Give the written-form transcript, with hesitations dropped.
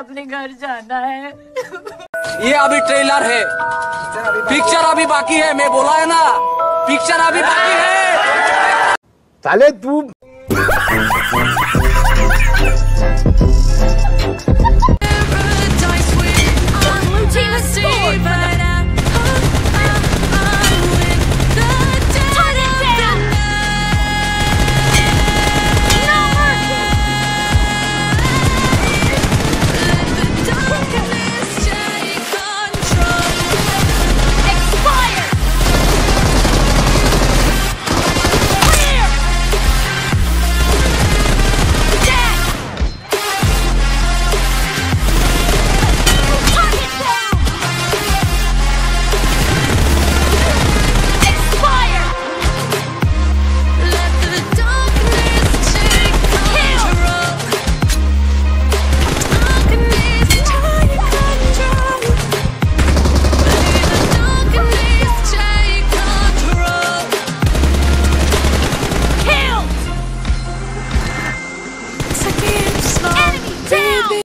अपने घर जाना है। ये अभी ट्रेलर है, पिक्चर अभी बाकी है। मैं बोला है ना, पिक्चर अभी बाकी है। साले तू